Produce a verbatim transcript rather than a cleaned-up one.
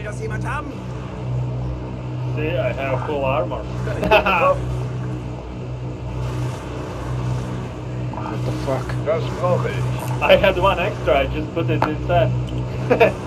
Will das jemand haben? See, I have full armor. What the fuck? Das brauche ich. I had one extra, I just put it inside.